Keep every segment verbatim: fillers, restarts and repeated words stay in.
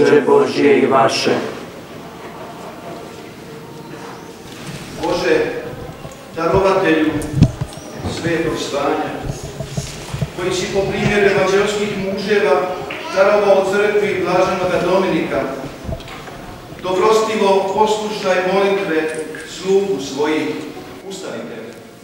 Bože Božje i vaše. Bože, darovatelju svetog zvanja, koji si po primjeru evanđelskih muževa darovao crkvi blaženoga Dominika, dobrostivo poslušaj molitve slugu svojih, ustanite.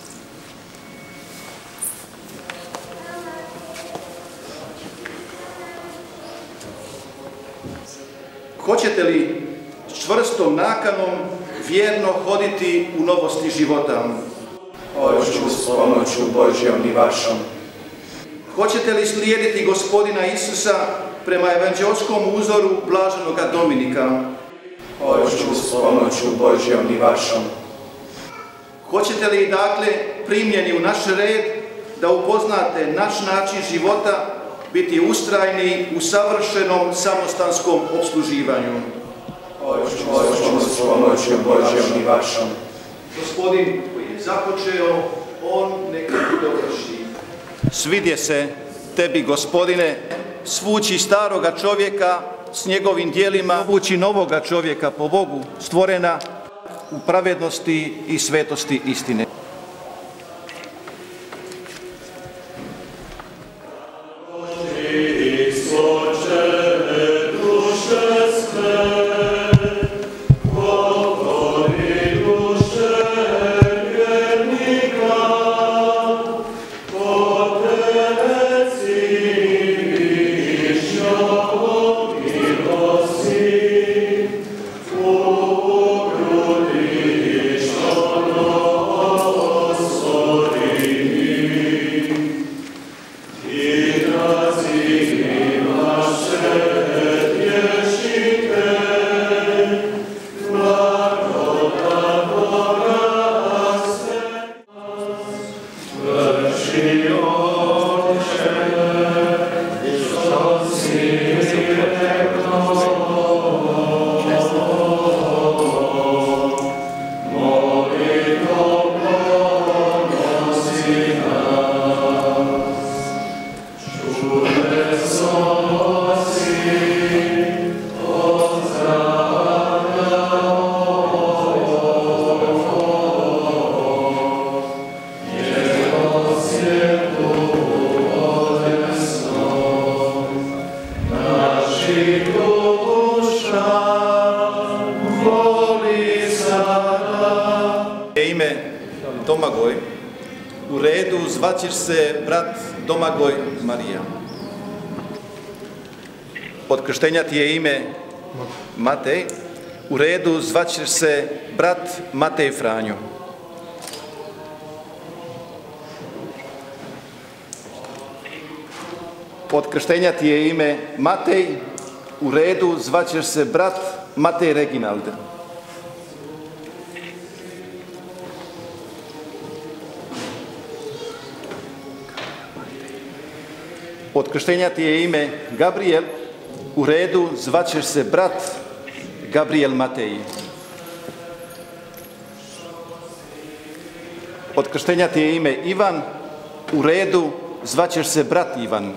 Hoćete li s čvrstom nakanom vjerno hoditi u novosti života? Hoću s pomoću Božjom i vašom. Hoćete li slijediti Gospodina Isusa prema evanđelskom uzoru blaženoga Dominika? Hoću s pomoću Božjom i vašom. Hoćete li, dakle, primljeni u naš red, da upoznate naš način života, biti ustrajni u savršenom samostanskom obsluživanju? Hoću s pomoću Božjom i vašom. Gospodin koji je započeo, on neka dovrši. Svidje se tebi, Gospodine, svući staroga čovjeka s njegovim djelima, obući novoga čovjeka po Bogu, stvorena u pravednosti i svetosti istine. Ime Domagoj, u redu zvaćeš se brat Domagoj Marija. Od krštenja ti je ime Matej, u redu zvaćeš se brat Matej Franjo. Od krštenja ti je ime Matej, u redu zvaćeš se brat Matej Reginald. Od krštenja ti je ime Gabriel, u redu zvaćeš se brat Gabriel Matej. Od krštenja ti je ime Ivan, u redu zvaćeš se brat Ivan.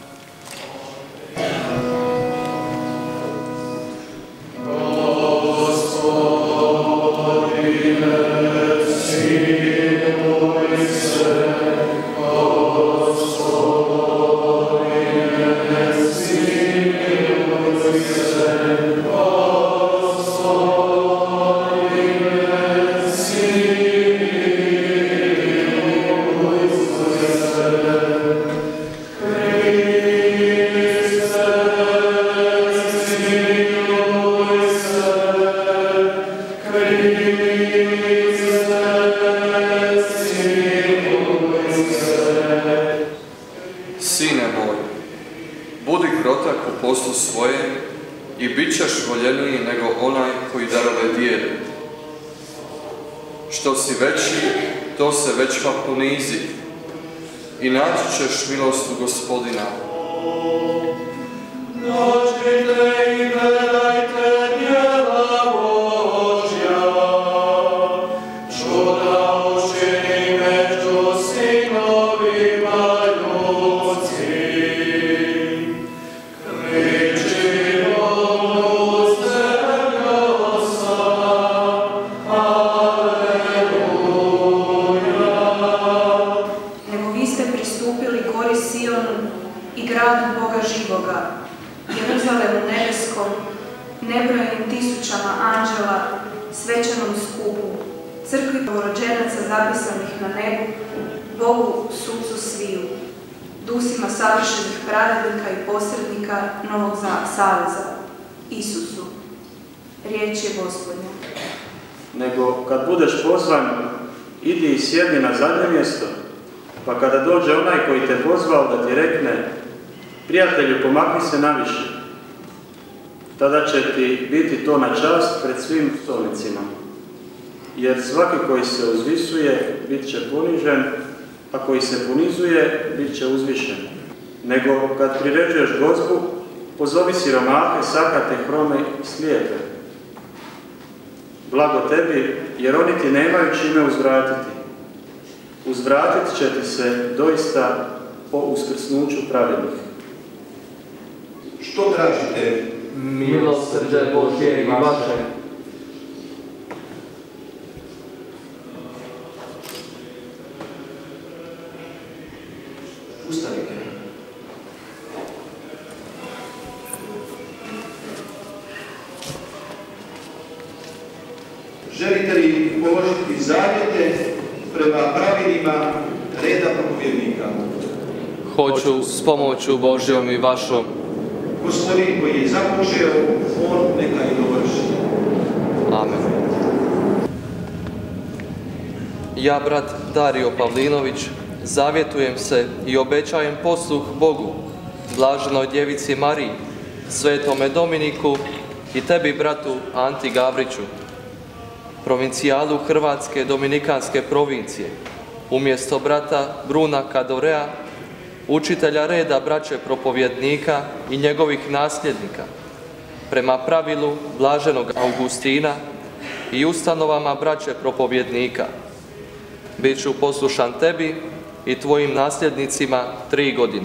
Sine moj, budi krotak u poslu svojem i bit ćeš voljeniji nego onaj koji darove dijeli. Što si veći, to se već pa ponizi i naći ćeš milost u Gospodina. Dođite i gledajte djela Božja, čuda učini među sinovima ljudskim. Kriči Bogu nebrojenim tisućama anđela, svečanom skupu, crkvi prvorođenaca zapisanih na nebu, Bogu, sucu sviju, dusima savršenih pravednika i posrednika Novog saveza, Isusu. Riječ je Gospodnja. Nego kad budeš pozvan, idi i sjedni na zadnje mjesto, pa kada dođe onaj koji te pozvao da ti rekne: prijatelju, pomakni se naviše, tada će ti biti to na čast pred svim stolnicima. Jer svaki koji se uzvisuje, bit će ponižen, a koji se ponizuje, bit će uzvišen. Nego kad priređuješ gozbu, pozovi siromahe, sakate, hrome i slijepe. Blago tebi, jer oni ti nemaju čime uzvratiti. Uzvratit će ti se doista po uskrsnuću pravednih. Što tražite? Milosrđe Božje i vaše. Ustanite. Želite li položiti zavjete prema pravilima reda propovjednika? Hoću s pomoću Božjom i vašom. Gospodin koji je započeo, on neka i dovrši. Amen. Ja, brat Dario Pavlinović, zavjetujem se i obećajem posluh Bogu, blaženoj djevici Mariji, svetome Dominiku i tebi, bratu Anti Gavriću, provincijalu Hrvatske dominikanske provincije, umjesto brata Bruna Kadorea, učitelja reda braće propovjednika i njegovih nasljednika, prema pravilu blaženog Augustina i ustanovama braće propovjednika. Biću poslušan tebi i tvojim nasljednicima tri godine.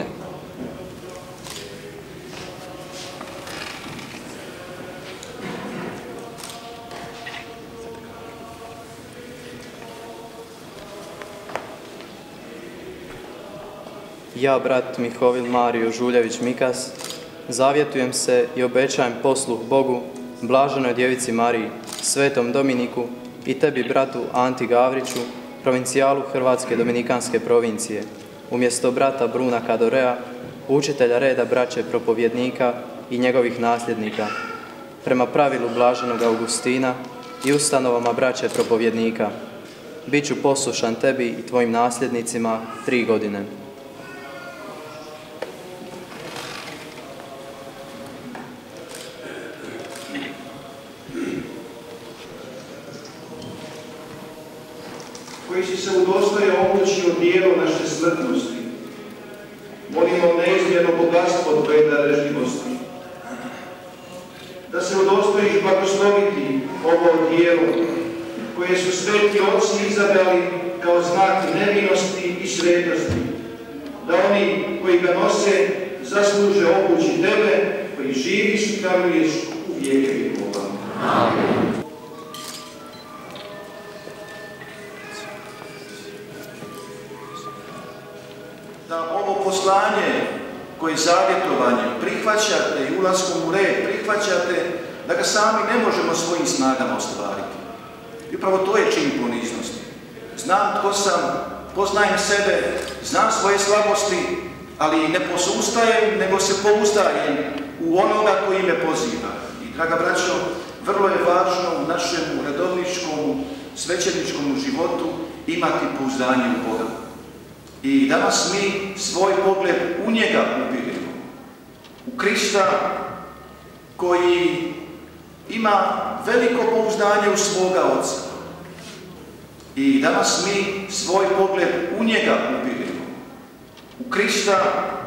Ja, brat Mihovil Mario Žuljević Mikas, zavjetujem se i obećajem posluh Bogu, blaženoj djevici Mariji, svetom Dominiku i tebi, bratu Anti Gavriću, provincijalu Hrvatske dominikanske provincije, umjesto brata Bruna Kadorea, učitelja reda braće propovjednika i njegovih nasljednika, prema pravilu blaženog Augustina i ustanovama braće propovjednika. Biću poslušan tebi i tvojim nasljednicima tri godine. Koji si se udostojio obući odijelo naše smrtnosti, molimo neizmjerno bogatstvo tvoje darežljivosti, da se udostojiš blagosloviti ovo odijelo koje su sveti oci izabrali kao znak nevinosti i svetosti, da oni koji ga nose zasluže obući tebe koji živiš i karuješ u vijeke vjekova. Amen. Da ovo poslanje koje zavjetovanje prihvaćate i ulaskom u red prihvaćate, da ga sami ne možemo svojim snagama ostvariti. I upravo to je čin poniznosti. Znam tko sam, poznajem sebe, znam svoje slabosti, ali ne posustajem, nego se pouzdajem u onoga koji me poziva. I, draga braćo, vrlo je važno u našem redovničkom, svećeničkom životu imati pouzdanje u Boga. I danas mi svoj pogled u njega upirimo. U Krista koji ima veliko pouzdanje u svoga Oca. I danas mi svoj pogled u njega upirimo. U Krista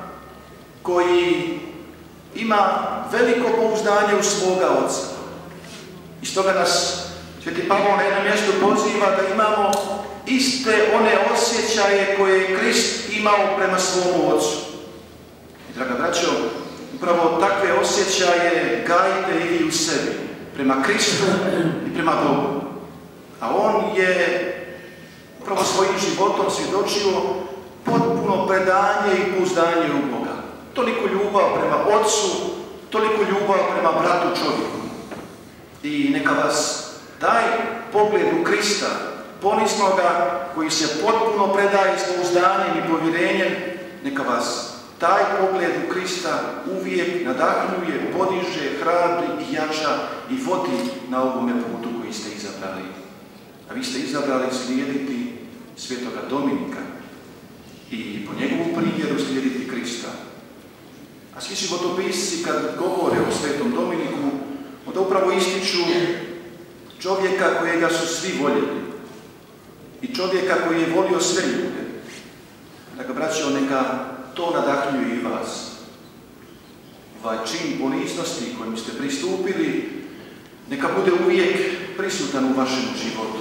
koji ima veliko pouzdanje u svoga Oca. I stoga nas Sveti Pavao na jednom mjestu poziva da imamo iste one osjećaje koje je Krist imao prema svom Ocu. I, draga braćo, upravo takve osjećaje gajite i vi u sebi, prema Kristu i prema Bogu. A on je upravo svojim životom svjedočio potpuno predanje i pouzdanje u Boga. Toliko ljubav prema Otcu toliko ljubav prema bratu čovjeku. I neka vas taj pogled u Krista, poniznoga, koji se potpuno predaje s pouzdanjem i povjerenjem, neka vas taj pogled u Krista uvijek nadahnjuje, podiže, hrabri i jača i vodi na ovome putu koji ste izabrali. A vi ste izabrali slijediti svetoga Dominika i po njegovu primjeru slijediti Krista. A svi životopisci kad govore o svetom Dominiku, onda upravo ističu čovjeka kojega su svi voljeli i čovjeka koji je volio sve ljude. Dakle, braćo, neka to nadahnjuje i vas. Ovaj čin poniznosti kojim ste pristupili, neka bude uvijek prisutan u vašem životu.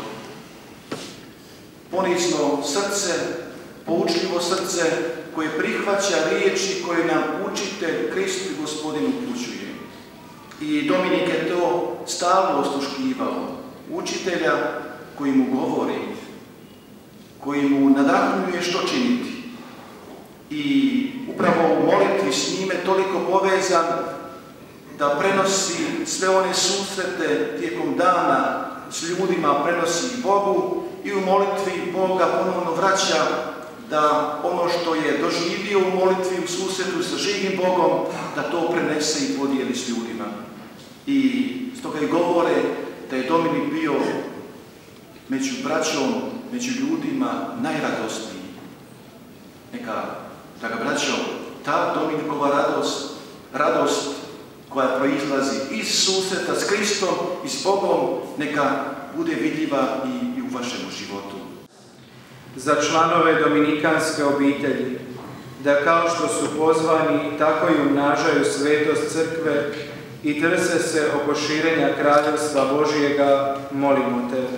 Ponizno srce, poučljivo srce koje prihvaća riječi koje nam učitelj Krist i Gospodin upućuje. I Dominik je to stalno osluškivao. Učitelja koji mu govori, koji mu nadahnjuje što činiti. I upravo u molitvi s njime toliko povezan da prenosi sve one susrete tijekom dana s ljudima, prenosi Bogu i u molitvi Boga ponovno vraća da ono što je doživio u molitvi, u susretu sa živim Bogom, da to prenese i podijeli s ljudima. I stoga i govore da je Dominik bio među braćom, među ljudima najradosniji. Neka, da ga braćo, ta Dominikova radost, radost koja proizlazi iz susreta s Kristom i s Bogom, neka bude vidljiva i, i u vašem životu. Za članove dominikanske obitelji, da kao što su pozvani, tako i umnažaju svetost crkve i trse se oko širenja kraljevstva Božijega, molimo te.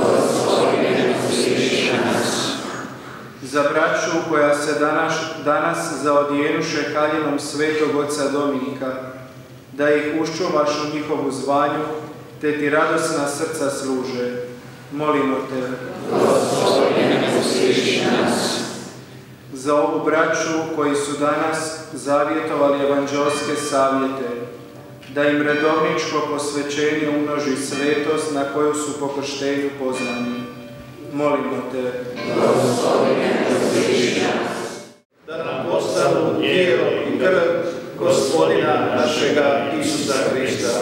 Za braću koja se danas, danas zaodijenuše haljinom svetog oca Dominika, da ih uščuvaš u njihovu zvanju, te ti radosna srca služe, molimo te. Za ovu braću koji su danas zavjetovali evanđelske savjete, da im redovničko posvećenje umnoži svetost na koju su po krštenju pozvani. Molimo te. Da nam postanu tijelo i krv Gospodina našega Isusa Krista.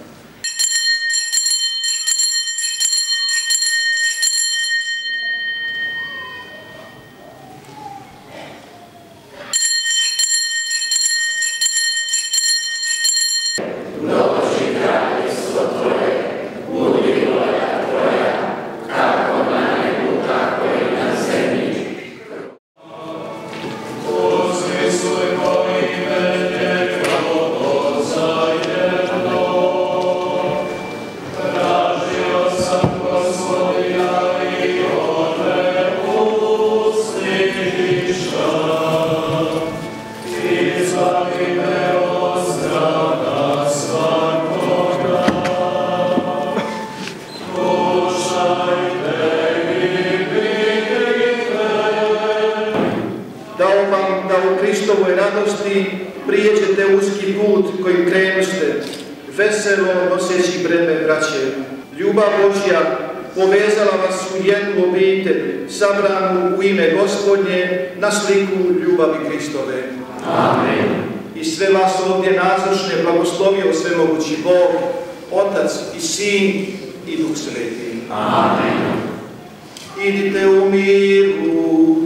Prijeđete uski put kojim krenuste, veselo noseći breme braće. Ljubav Božja povezala vas u jednu obitelj, sabranu u ime Gospodnje na sliku ljubavi Kristove. Amen. I sve vas ovdje nazočne blagoslovio svemogući Bog, Otac i Sin i Duh Sveti. Amen. Idite u miru.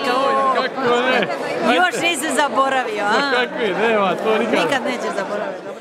Još nisi zaboravio, a? Kakvi, nema, to nikad. Nikad nećeš zaboraviti.